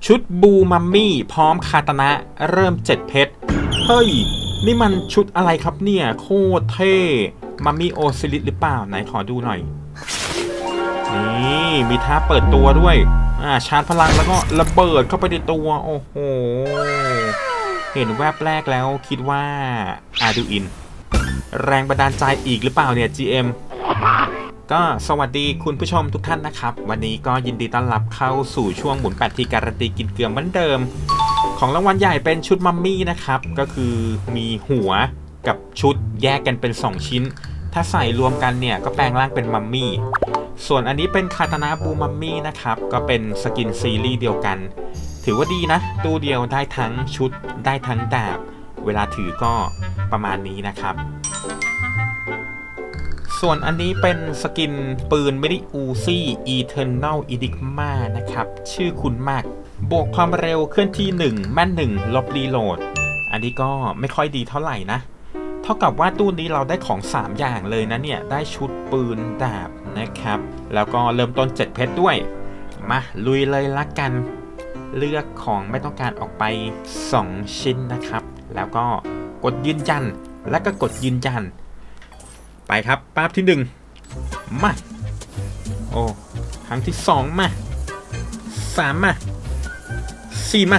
ชุดบูมัมมี่พร้อมคาตานะเริ่ม7เพชรเฮ้ยนี่มันชุดอะไรครับเนี่ยโคตรเท่มัมมี่โอซิลิสหรือเปล่าไหนขอดูหน่อยนี่มีท่าเปิดตัวด้วยชาร์จพลังแล้วก็ระเบิดเข้าไปในตัวโอ้โหเห็นแวบแรกแล้วคิดว่าอาดูอินแรงบันดาลใจอีกหรือเปล่าเนี่ย GM ก็สวัสดีคุณผู้ชมทุกท่านนะครับวันนี้ก็ยินดีต้อนรับเข้าสู่ช่วงหมุน8ทีการันตีกินเกลือเหมือนเดิมของรางวัลใหญ่เป็นชุดมัมมี่นะครับก็คือมีหัวกับชุดแยกกันเป็น2ชิ้นถ้าใส่รวมกันเนี่ยก็แปลงร่างเป็นมัมมี่ส่วนอันนี้เป็นคาตานะบูมัมมี่นะครับก็เป็นสกินซีรีส์เดียวกันถือว่าดีนะตู้เดียวได้ทั้งชุดได้ทั้งดาบเวลาถือก็ประมาณนี้นะครับส่วนอันนี้เป็นสกินปืนมินิอูซี่อีเทอร์นัลอีดิกมานะครับชื่อคุณมากบวกความเร็วเคลื่อนที่1แม่น1ลบรีโหลดอันนี้ก็ไม่ค่อยดีเท่าไหร่นะเท่ากับว่าตู้นี้เราได้ของ3อย่างเลยนะเนี่ยได้ชุดปืนดาบนะครับแล้วก็เริ่มต้น7เพชรด้วยมาลุยเลยละกันเลือกของไม่ต้องการออกไป2ชิ้นนะครับแล้วก็กดยืนยันแล้วก็กดยืนยันไปครับป้าบที่1มาโอ้ครั้งที่2มา3มา4มา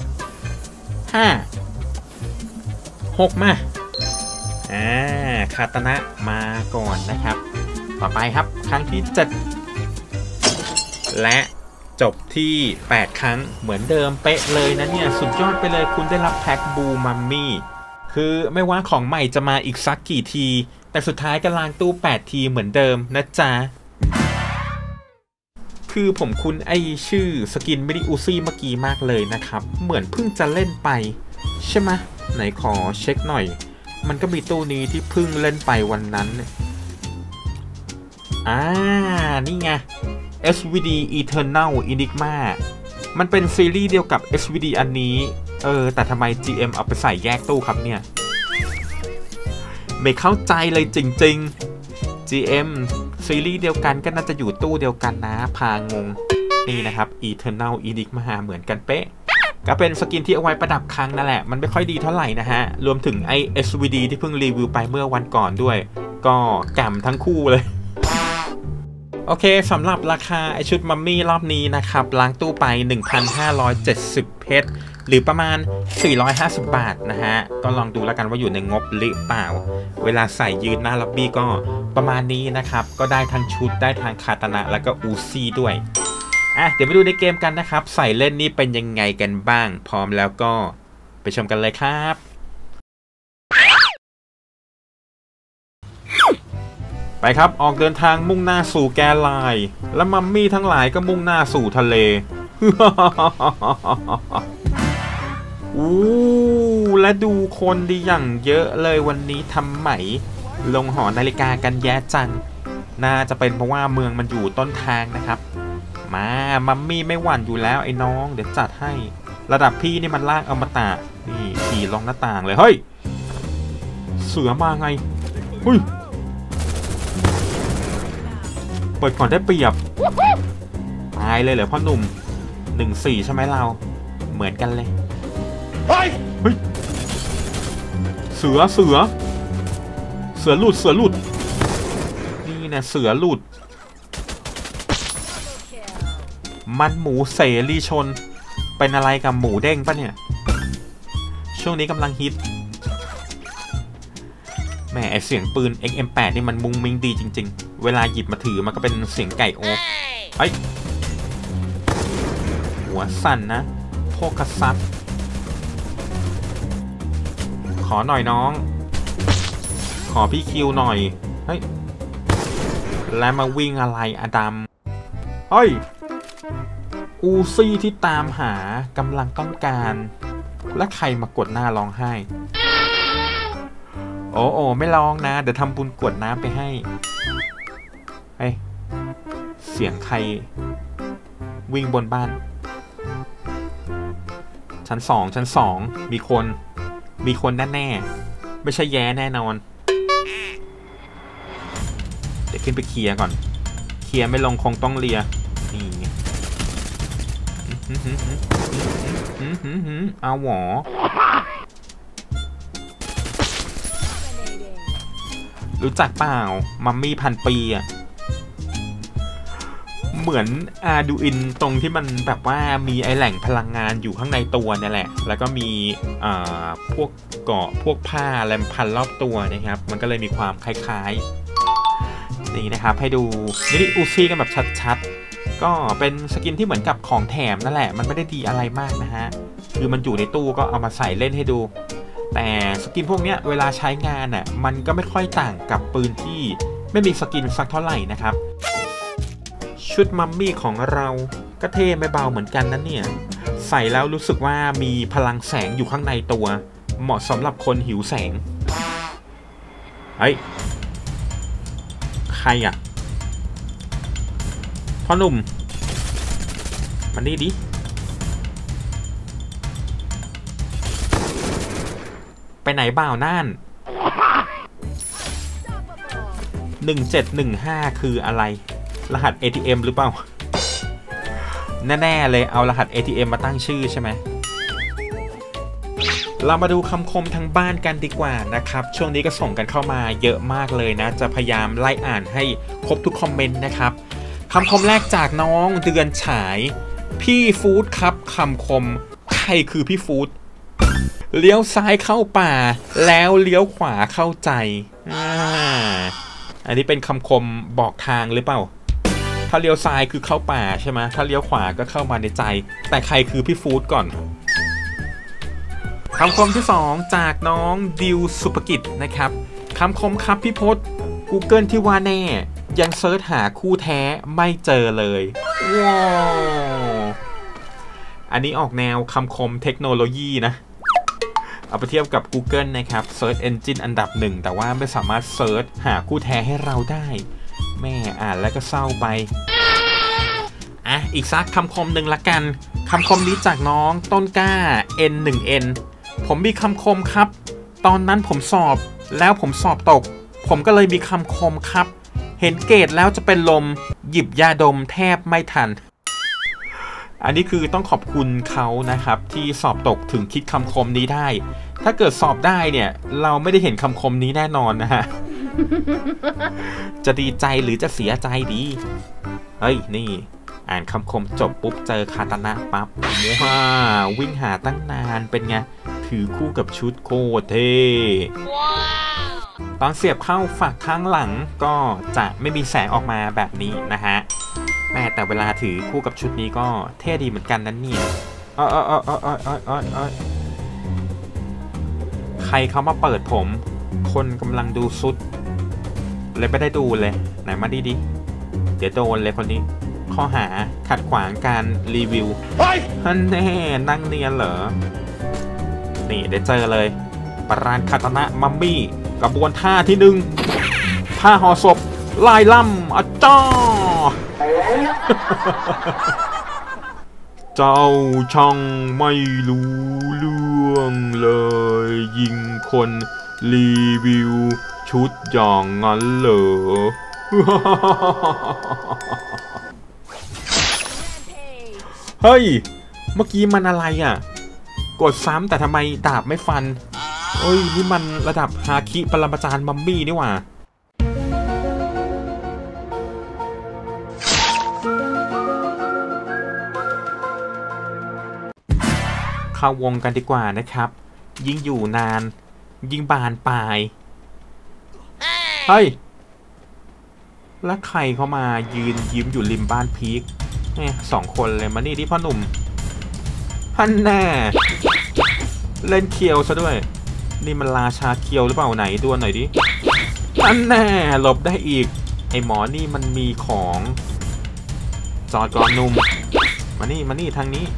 5 6มาคาตานะมาก่อนนะครับต่อไปครับครั้งที่7และจบที่8ครั้งเหมือนเดิมเป๊ะเลยนะเนี่ยสุดยอดไปเลยคุณได้รับแพ็คบูมัมมี่คือไม่ว่าของใหม่จะมาอีกสักกี่ทีแต่สุดท้ายก็ล้างตู้8ทีเหมือนเดิมนะจ๊ะคือผมคุ้นไอชื่อสกินมินิอูซี่เมื่อกี้มากเลยนะครับเหมือนเพิ่งจะเล่นไปใช่ไหมไหนขอเช็คหน่อยมันก็มีตู้นี้ที่เพิ่งเล่นไปวันนั้นนี่ไง SVD Eternal Enigma มันเป็นซีรีส์เดียวกับ SVD อันนี้แต่ทำไม GM เอาไปใส่แยกตู้ครับเนี่ยไม่เข้าใจเลยจริงๆ GM ซีรีส์เดียวกันก็น่าจะอยู่ตู้เดียวกันนะพางงนี่นะครับ Eternal Enigma เหมือนกันเป๊ะก็เป็นสกินที่เอาไว้ประดับครั้งนั่นแหละมันไม่ค่อยดีเท่าไหร่นะฮะรวมถึงไอ SVD ที่เพิ่งรีวิวไปเมื่อวันก่อนด้วยก็กำทั้งคู่เลยโอเคสำหรับราคาไอชุดมัมมี่รอบนี้นะครับล้างตู้ไป 1,570 เพชรหรือประมาณ450 บาทนะฮะก็ลองดูแล้วกันว่าอยู่ในงบหรือเปล่าเวลาใส่ยืนหน้าล็อบบี้ก็ประมาณนี้นะครับก็ได้ทั้งชุดได้ทั้งคาตานะแล้วก็อูซี่ด้วยเดี๋ยวไปดูในเกมกันนะครับใส่เล่นนี่เป็นยังไงกันบ้างพร้อมแล้วก็ไปชมกันเลยครับไปครับออกเดินทางมุ่งหน้าสู่แกนไลน์และมัมมี่ทั้งหลายก็มุ่งหน้าสู่ทะเล และดูคนดีอย่างเยอะเลยวันนี้ทำไหมลงหอนาฬิกากันแย่จังน่าจะเป็นเพราะว่าเมืองมันอยู่ต้นทางนะครับมามัมมี่ไม่หวั่นอยู่แล้วไอ้น้องเดี๋ยวจัดให้ระดับพี่นี่มันลากอมตะนี่ขี่ลงหน้าต่างเลยเฮ้ยเสือมาไงเฮ้ยเปิดก่อนได้เปรียบตายเลยเหรอพ่อหนุ่ม1-4ใช่ไหมเราเหมือนกันเลยเฮ้ยเสือหลุดนี่นะเสือหลุดมันหมูเสรีชนเป็นอะไรกับหมูเด้งปะเนี่ยช่วงนี้กำลังฮิตแหมไอเสียงปืน XM8 นี่มันมุงมิงดีจริงๆเวลาหยิบมาถือมันก็เป็นเสียงไก่โอ๊กเฮ้ยหัวสั่นนะโพกซับขอหน่อยน้องขอพี่คิวหน่อยเฮ้ยแล้วมาวิ่งอะไรอดัมเฮ้ยอูซี่ที่ตามหากำลังต้องการและใครมากดหน้าร้องไห้โอ้ไม่ร้องนะเดี๋ยวทำบุญกวดน้ำไปให้เฮ้ยเสียงใครวิ่งบนบ้านชั้น2มีคนแน่ๆไม่ใช่แย่แน่นอนเดี๋ยวขึ้นไปเคลียร์ก่อนเคลียร์ไม่ลงคงต้องเลียนี่เอาหวอรู้จักเปล่ามัมมี่พันปีอ่ะเหมือนอาดูอินตรงที่มันแบบว่ามีไอแหล่งพลังงานอยู่ข้างในตัวนี่แหละแล้วก็มีพวกเกาะพวกผ้าแลมพันรอบตัวนะครับมันก็เลยมีความคล้ายๆนี่นะครับให้ดูมินิอูซี่กันแบบชัดๆก็เป็นสกินที่เหมือนกับของแถมนั่นแหละมันไม่ได้ดีอะไรมากนะฮะคือมันอยู่ในตู้ก็เอามาใส่เล่นให้ดูแต่สกินพวกนี้เวลาใช้งานอ่ะมันก็ไม่ค่อยต่างกับปืนที่ไม่มีสกินสักเท่าไหร่นะครับชุดมัมมี่ของเราก็เท่ไม่เบาเหมือนกันนะเนี่ยใส่แล้วรู้สึกว่ามีพลังแสงอยู่ข้างในตัวเหมาะสำหรับคนหิวแสงเฮ้ยใครอ่ะพ่อหนุ่มมานี่ดิไปไหนบ่าวน่าน1715คืออะไรรหัส ATM หรือเปล่าแน่ๆเลยเอารหัส ATM มาตั้งชื่อใช่ไหมเรามาดูคำคมทางบ้านกันดีกว่านะครับช่วงนี้ก็ส่งกันเข้ามาเยอะมากเลยนะจะพยายามไล่อ่านให้ครบทุกคอมเมนต์นะครับคำคมแรกจากน้องเดือนฉายพี่ฟู้ดครับคำคมใครคือพี่ฟู้ดเลี้ยวซ้ายเข้าป่าแล้วเลี้ยวขวาเข้าใจอันนี้เป็นคำคมบอกทางหรือเปล่าถ้าเลี้ยวซ้ายคือเข้าป่าใช่ไหมถ้าเลี้ยวขวาก็เข้ามาในใจแต่ใครคือพี่ฟู้ดก่อนคำคมที่2จากน้องดิวสุภกิจนะครับคำคมครับพี่พศ Google ที่ว่าแน่ยังเซิร์ชหาคู่แท้ไม่เจอเลยว้าวอันนี้ออกแนวคำคมเทคโนโลยีนะเอาไปเทียบกับ Google นะครับ Search Engine อันดับ1แต่ว่าไม่สามารถเซิร์ชหาคู่แท้ให้เราได้แม่อ่านแล้วก็เศร้าไปอีกสักคำคมหนึ่งละกันคำคมนี้จากน้องต้นกล้า N1N ผมมีคำคมครับตอนนั้นผมสอบแล้วผมสอบตกผมก็เลยมีคำคมครับเห็นเกรดแล้วจะเป็นลมหยิบยาดมแทบไม่ทันอันนี้คือต้องขอบคุณเขานะครับที่สอบตกถึงคิดคำคมนี้ได้ถ้าเกิดสอบได้เนี่ยเราไม่ได้เห็นคำคมนี้แน่นอนนะฮะ จะดีใจหรือจะเสียใจดีเฮ้ยนี่อ่านคำคมจบปุ๊บเจอคาตานะปั๊บว้าวิ่งหาตั้งนานเป็นไงถือคู่กับชุดโคตรเท่ตอนเสียบเข้าฝักข้างหลังก็จะไม่มีแสงออกมาแบบนี้นะฮะแต่เวลาถือคู่กับชุดนี้ก็เท่ดีเหมือนกันนั้นเนี่ยใครเขามาเปิดผมคนกำลังดูซุดเลยไม่ได้ดูเลยไหนมาดิเดี๋ยวโดนเลยคนนี้ข้อหาขัดขวางการรีวิวฮันแน่นั่งเนียนเหรอนี่เดี๋ยวเจอเลยปราณคาตนะมัมมี่กระบวนท่าที่1ท่าห่อศพลายล่ำอาจ้าเจ้าช่างไม่รู้เรื่องเลยยิงคนรีวิวชุดอย่างนั้นเหรอเฮ้ยเมื่อกี้มันอะไรอ่ะกดซ้ำแต่ทำไมดาบไม่ฟันเอ้ยนี่มันระดับฮาคิปรมาจารย์มัมมี่นี่หว่าเข้าวงกันดีกว่านะครับยิ่งอยู่นานยิ่งบานปลายเฮ้ยแล้วใครเข้ามายืนยิ้มอยู่ริมบ้านพีคเนี่ย2 คนเลยมานี่ดิพ่อหนุ่มฮันแน่เล่นเคียวซะด้วยนี่มันราชาเคียวหรือเปล่าไหนดูหน่อยดิฮันแน่หลบได้อีกไอหมอนี่มันมีของจอดก่อนหนุ่มมานี่ทางนี้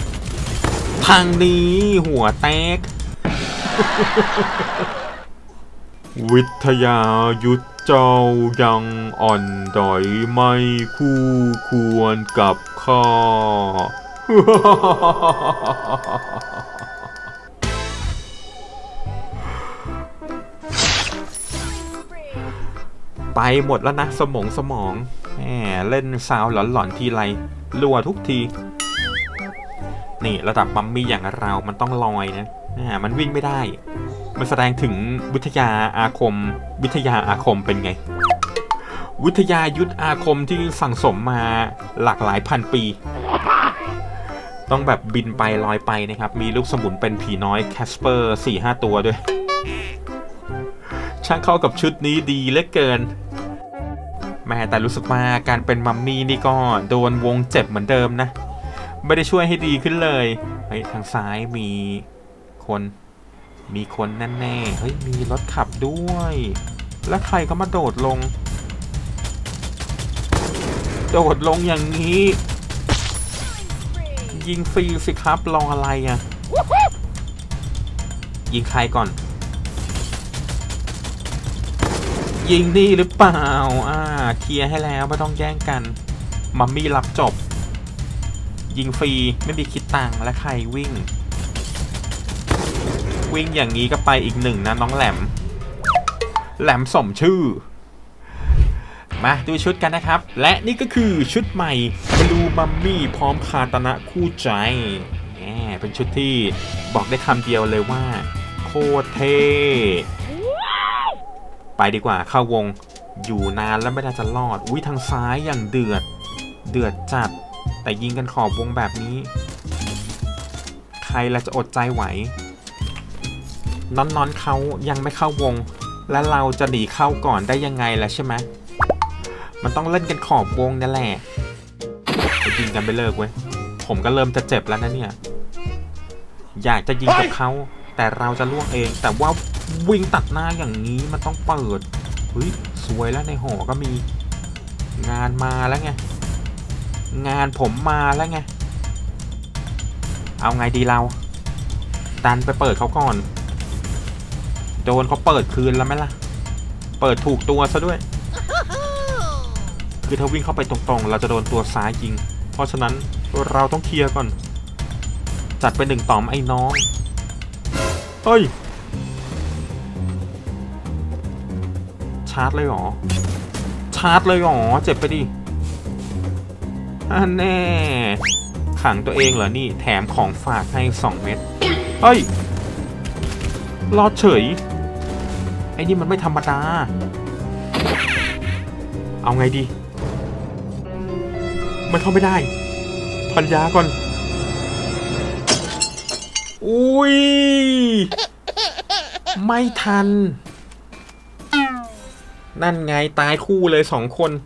หัวแตก วิทยายุทธเจ้ายังอ่อนด้อยไม่คู่ควรกับข้า ไปหมดแล้วนะสมองแหมเล่นซาวหลอนๆทีไรรัวทุกทีนี่ระดับมัมมี่อย่างเรามันต้องลอยนะมันวิ่งไม่ได้มันแสดงถึงวิทยาอาคมเป็นไงวิทยายุทธอาคมที่สั่งสมมาหลากหลายพันปีต้องแบบบินไปลอยไปนะครับมีลูกสมุนเป็นผีน้อยแคสเปอร์ 4-5 ตัวด้วยช่างเข้ากับชุดนี้ดีเหลือเกินแม้แต่รู้สึกว่าการเป็นมัมมี่นี่ก็โดนวงเจ็บเหมือนเดิมนะไม่ได้ช่วยให้ดีขึ้นเลยเฮ้ยทางซ้ายมีคนแน่ๆเฮ้ยมีรถขับด้วยแล้วใครเขามาโดดลงอย่างนี้ยิงฟรีสิครับรออะไรอ่ะยิงใครก่อนยิงนี่หรือเปล่าเคลียร์ให้แล้วไม่ต้องแย่งกันมัมมี่รับจบยิงฟรีไม่มีคิดตังค์และใครวิ่งอย่างนี้ก็ไปอีกหนึ่งนะน้องแหลมสมชื่อมาดูชุดกันนะครับและนี่ก็คือชุดใหม่บลูมัมมี่พร้อมคาตานะคู่ใจเป็นชุดที่บอกได้คำเดียวเลยว่าโคตรเท่ไปดีกว่าเข้าวงอยู่นานแล้วไม่น่าจะรอดทางซ้ายอย่างเดือดจัดแต่ยิงกันขอบวงแบบนี้ใครละจะอดใจไหวน้อนเขายังไม่เข้าวงและเราจะหนีเข้าก่อนได้ยังไงล่ะใช่ไหมมันต้องเล่นกันขอบวงนั่นแหละไปยิงกันไปเลิกเว้ยผมก็เริ่มจะเจ็บแล้วนะเนี่ยอยากจะยิงกับเขาแต่เราจะล่วงเองแต่ว่าวิ่งตัดหน้าอย่างนี้มันต้องเปิดสวยแล้วในหอก็มีงานมาแล้วไงงานผมมาแล้วไงเอาไงดีเราดันไปเปิดเขาก่อนโดนเขาเปิดคืนแล้วไหมล่ะเปิดถูกตัวซะด้วยคือถ้าวิ่งเข้าไปตรงๆเราจะโดนตัวซ้ายยิงเพราะฉะนั้นเราต้องเคลียร์ก่อนจัดไป1 ต่อมไอ้น้องเฮ้ยชาร์จเลยหรอเจ็บไปดิแน่ขังตัวเองเหรอนี่แถมของฝากให้2 เม็ดเฮ้ยรอดเฉยไอ้นี่มันไม่ธรรมดาเอาไงดีมันเข้าไม่ได้พันยาก่อนไม่ทันนั่นไงตายคู่เลย2 คน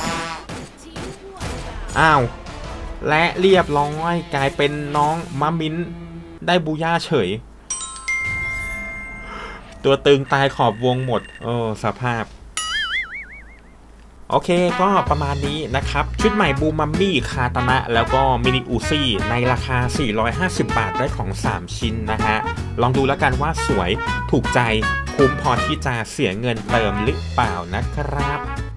อ้าวและเรียบร้อยกลายเป็นน้องมะมิ้นได้บูย่าเฉยตัวตึงตายขอบวงหมดสภาพโอเคก็ประมาณนี้นะครับชุดใหม่บูมัมมี่คาตานะแล้วก็มินิอูซี่ในราคา450 บาทได้ของ3 ชิ้นนะฮะลองดูแล้วกันว่าสวยถูกใจคุ้มพอที่จะเสียเงินเติมหรือเปล่านะครับ